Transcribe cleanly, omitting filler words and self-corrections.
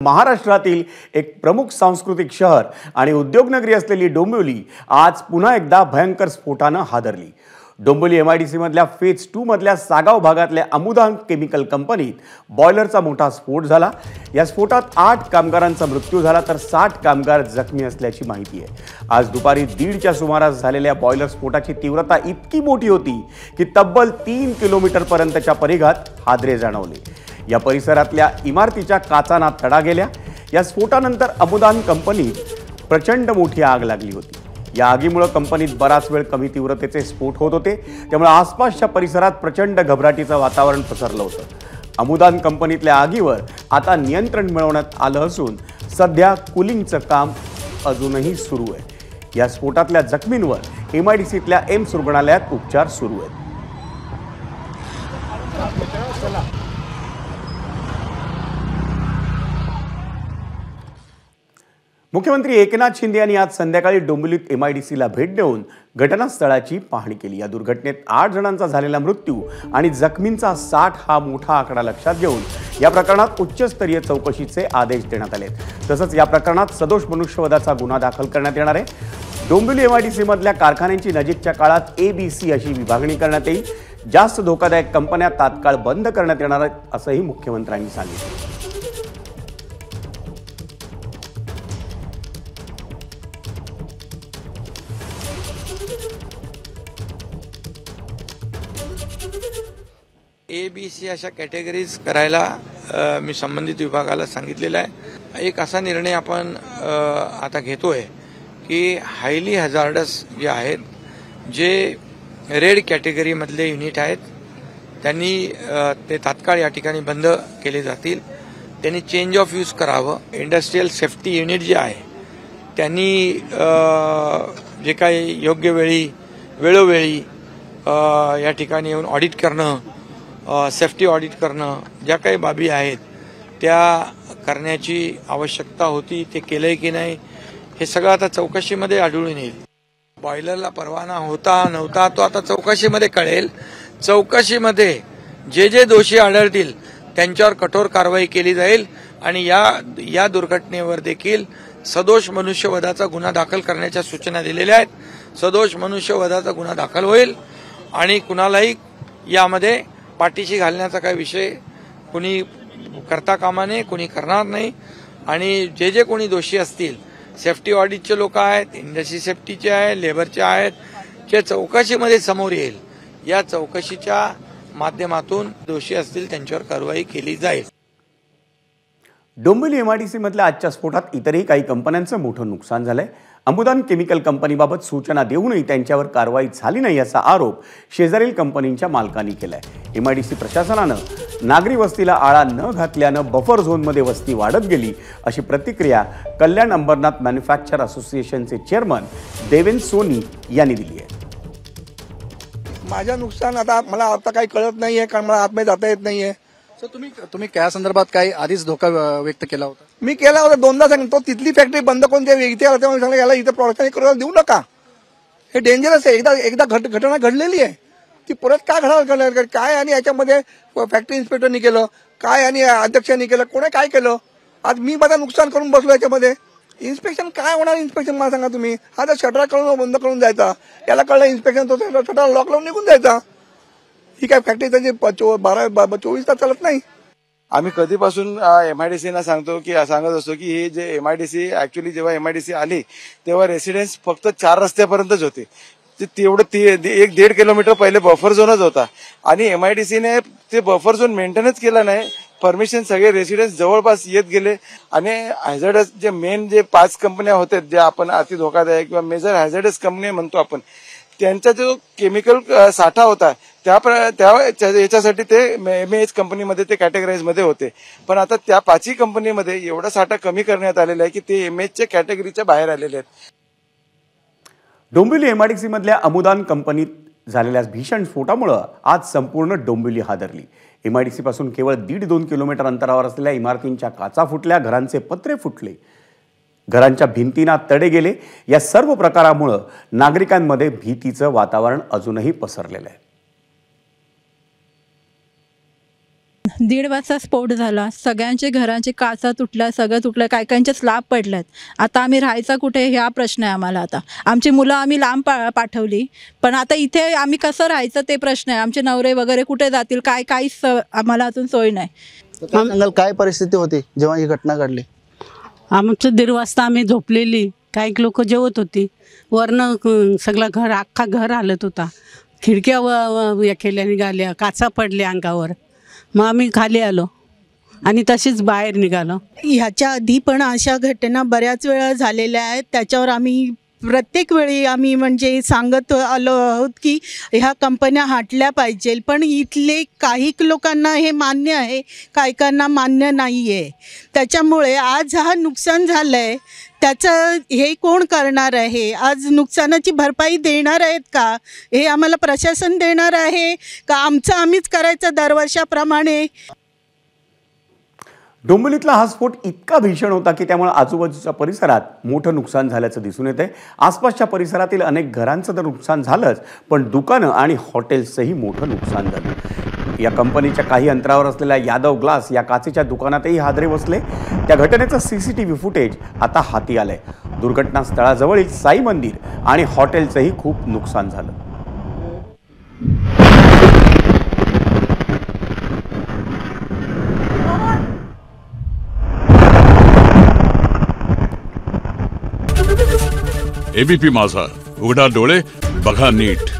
महाराष्ट्रातील एक प्रमुख सांस्कृतिक शहर आणि उद्योगनगरी असलेली डोंबिवली आज पुन्हा एकदा भयंकर स्फोटाने हादरली। डोंबिवली MIDC मधल्या फेज 2 मधल्या सागाव भागातल्या अमुदान केमिकल कंपनीत बॉयलरचा मोठा स्फोट झाला। या स्फोटात 8 कामगारांचा मृत्यू झाला तर 60 कामगार जखमी असल्याची माहिती आहे। आज दुपारी 1:30च्या सुमारास झालेल्या बॉयलर स्फोटाची तीव्रता इतकी मोठी होती की तब्बल 3 किलोमीटर पर्यंतच्या परिघात हादरे जाणवले। या परिसरातल्या इमारतीच्या काचांना तडा गेल्या। या स्फोटानंतर अमुदान कंपनीत प्रचंड मोठी आग लागली होती। या आगीमुळे कंपनीत बराच वेळ कमी तीव्रतेचे स्फोट होत होते, त्यामुळे आसपासच्या परिसरात प्रचंड घबराटीचं वातावरण पसरलं होतं। अमुदान कंपनीतल्या आगीवर आता नियंत्रण मिळवण्यात आलं असून सध्या कूलिंगचं काम अजूनही सुरू आहे। या स्फोटातल्या जखमींवर MIDCतल्या एम्स रुग्णालयात उपचार सुरू आहेत। मुख्यमंत्री एकनाथ शिंदे यांनी आज संध्याकाळी डोंबिवलीत MIDCला भेट देऊन घटनास्थळाची पाहणी केली। या दुर्घटनेत 8 जणांचा झालेला मृत्यू आणि जखमींचा 60 हा मोठा आकडा लक्षात घेऊन या प्रकरणात उच्चस्तरीय चौकशीचे आदेश देण्यात आले। तसंच या प्रकरणात सदोष मनुष्यवधाचा गुन्हा दाखल करण्यात येणार आहे। डोंबिवली MIDC मधल्या कारखान्यांची नजीकच्या काळात ABC अशी विभागणी करण्यात येईल। जास्त धोकादायक कंपन्या तात्काळ बंद करण्यात येणार आहेत असंही मुख्यमंत्र्यांनी सांगितलं। ABC अशा कॅटेगरीज करायला मी संबंधित विभागाला सांगितलेला आहे। एक असा निर्णय आपण आता घेतोय की हायली हजार्डस जे आहेत, जे रेड कॅटेगरी मधले युनिट आहेत, त्यांनी ते तात्काळ या ठिकाणी बंद केले जातील। त्यांनी चेंज ऑफ यूज करावं। इंडस्ट्रियल सेफ्टी युनिट जे आहे त्यांनी जे काही योग्य वेळी वेळोवेळी या ठिकाणी येऊन ऑडिट करणं, सेफ्टी ऑडिट करणं, ज्या काही बाबी आहेत त्या करण्याची आवश्यकता होती, ते केलंय की नाही हे सगळं आता चौकशीमध्ये आढळून येईल। बॉयलरला परवाना होता नव्हता तो आता चौकशीमध्ये कळेल। चौकशीमध्ये जे जे दोषी आढळतील त्यांच्यावर कठोर कारवाई केली जाईल आणि या दुर्घटनेवर देखील सदोष मनुष्यवधाचा गुन्हा दाखल करण्याच्या सूचना दिलेल्या आहेत। सदोष मनुष्यवधाचा गुन्हा दाखल होईल आणि कुणालाही यामध्ये पाठीशी घालण्याचा काही विषय कोणी करता कामा नये, कोणी करणार नाही। आणि जे जे कोणी दोषी असतील, सेफ्टी ऑडिटचे लोक आहेत, इंडस्ट्री सेफ्टीचे आहेत, लेबरचे आहेत, जे चौकशीमध्ये समोर येईल, या चौकशीच्या माध्यमातून दोषी असतील त्यांच्यावर कारवाई केली जाईल। डोंबिवली MIDC मधल्या आजच्या स्फोटात इतरही काही कंपन्यांचं मोठं नुकसान झालंय। अमुदान केमिकल कंपनीबाबत सूचना देऊनही त्यांच्यावर कारवाई झाली नाही असा आरोप शेजारील कंपनीच्या मालकांनी केलाय। MIDC प्रशासनानं नागरी वस्तीला आळा न घातल्यानं बफर झोनमध्ये वस्ती वाढत गेली अशी प्रतिक्रिया कल्याण अंबरनाथ मॅन्युफॅक्चर असोसिएशनचे चेअरमन देवेंद्र सोनी यांनी दिली आहे। माझं नुकसान मला आता काही कळत नाहीये, कारण मला आतमध्ये जाता येत नाहीये। सर तुम्ही क्या संदर्भात काही आधीच धोका व्यक्त केला होता? मी केला होता, 2दा सांगितलं। तो तिथली फॅक्टरी बंद करून ते इथे आला तेव्हा सांगितलं याला इथे प्रोडक्शन करायला देऊ नका, हे डेंजरस आहे। एकदा घटना घडलेली आहे, ती परत काय घडणार काय? आणि याच्यामध्ये फॅक्टरी इन्स्पेक्टरनी केलं काय आणि अध्यक्षांनी केलं, कोणी काय केलं? आज मी माझं नुकसान करून बसलो याच्यामध्ये। इन्स्पेक्शन काय होणार? इन्स्पेक्शन मला सांगा तुम्ही। हा जर शटर करून बंद करून जायचा, याला कळलं इन्स्पेक्शन, तो शटर लॉक लावून निघून जायचा। ही काय फॅक्टरी त्याची 24 तास चालत नाही। आम्ही कधीपासून MIDCना सांगत असतो की हे जे MIDC ऍक्च्युअली जेव्हा MIDC आली तेव्हा रेसिडेन्स फक्त 4 रस्त्यापर्यंतच होते। तेवढं 1-1.5 किलोमीटर पहिले बफर झोनच होता आणि MIDCने ते बफर झोन मेंटेनच केला नाही। परमिशन सगळे रेसिडेन्स जवळपास येत गेले आणि हॅझर्डस जे मेन जे 5 कंपन्या होत्या, ज्या आपण अति धोकादायक किंवा मेजर हॅझर्डस कंपनी म्हणतो आपण, त्यांचा जो केमिकल साठा होता याच्यासाठी ते MAH कंपनीमध्ये ते कॅटेगराईज मध्ये होते। पण आता त्या 5ही कंपनीमध्ये एवढा साठा कमी करण्यात आलेला आहे की ते MAHच्या कॅटेगरीच्या बाहेर आलेले आहेत। डोंबिवली MIDC मधल्या अमुदान कंपनीत झालेल्या भीषण स्फोटामुळे आज संपूर्ण डोंबिवली हादरली। MIDC पासून केवळ 1.5-2 किलोमीटर अंतरावर असलेल्या इमारतींच्या काचा फुटल्या, घरांचे पत्रे फुटले, घरांच्या भिंतींना तडे गेले। या सर्व प्रकारामुळे नागरिकांमध्ये भीतीचं वातावरण अजूनही पसरलेलं आहे। 1:30 वाजता स्फोट झाला. सगळ्यांचे घरांचे काचा तुटल्या, सगळं तुटलं, काही काहींचे स्लॅब पडल्यात. आता आम्ही राहायचा कुठे हा प्रश्न आहे आम्हाला. आता आमची मुलं आम्ही लांब पाठवली, पण आता इथे आम्ही कसं राहायचं ते प्रश्न आहे. आमचे नवरे वगैरे कुठे जातील, काहीच आम्हाला अजून सोय नाही. तर काय सांगाल, काय परिस्थिती होती जेव्हा ही घटना घडली? आमचं 1:30 वाजता आम्ही झोपलेली, काही लोक जेवत होती. वरनं सगळं घर, अख्खा घर हालत होता. खिडक्या या केल्या, निघाल्या, काचा पडल्या अंगावर. मग आम्ही खाली आलो आणि तशीच बाहेर निघालो. ह्याच्या आधी पण अशा घटना बऱ्याच वेळा झालेल्या आहेत. त्याच्यावर आम्ही प्रत्येक वेळी आम्ही म्हणजे सांगत आलो आहोत की ह्या कंपन्या हटल्या पाहिजे, पण इथले काही लोकांना हे मान्य आहे, काहीकांना मान्य नाही आहे. त्याच्यामुळे आज हा नुकसान झालं आहे, त्याचं हे कोण करणार आहे? आज नुकसानाची भरपाई देणार आहेत का? हे आम्हाला प्रशासन देणार आहे का आमचं आम्हीच करायचं दरवर्षाप्रमाणे? डोंबिवलीतला हा स्फोट इतका भीषण होता की त्यामुळे आजूबाजूच्या परिसरात मोठं नुकसान झाल्याचं दिसून येतंय. आसपासच्या परिसरातील अनेक घरांचं तर नुकसान झालंच, पण दुकानं आणि हॉटेल्सचंही मोठं नुकसान झालं. या कंपनीच्या काही अंतरावर असलेल्या यादव ग्लास या काचेच्या दुकानातही हादरे बसले. त्या घटनेचं CCTV फुटेज आता हाती आलंय. दुर्घटनास्थळाजवळील साई मंदिर आणि हॉटेलचंही खूप नुकसान झालं. ABP माझा, उघडा डोळे बघा नीट.